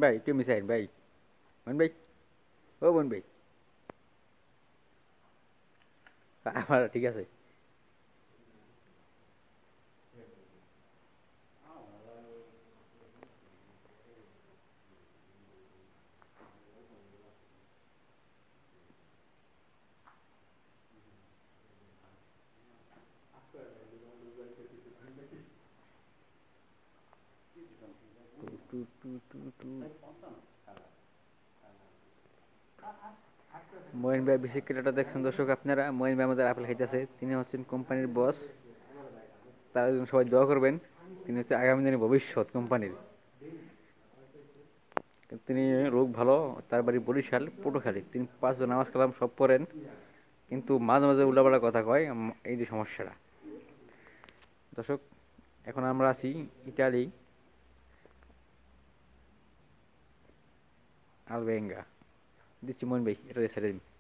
ভাই একটু মিসাইল ভাই, মন ভাই, ও মন ভাই, আমার ঠিক আছে। টু টু টু টু মহিন ভাই বেশি ক্রিকেটটা দেখছেন দর্শক আপনারা, মহিন ভাই আমাদের আপেল খাইতেছে, তিনি হচ্ছেন কোম্পানির বস, তার জন্য সবাই দোয়া করবেন। তিনি হচ্ছে আগামী দিনের ভবিষ্যৎ কোম্পানির। তিনি লোক ভালো, তার বাড়ি বরিশাল পটুখালী, তিনি 5 ওয়াক্ত নামাজ কালাম সব পড়েন, কিন্তু মাঝে মাঝে উল্টাপাল্টা কথা কয়, এই যে সমস্যাটা। দর্শক, এখন আমরা আছি ইটালি আলবেঙ্গা, দিচ্ছি মন ভাই, এটা ছেড়ে দিন।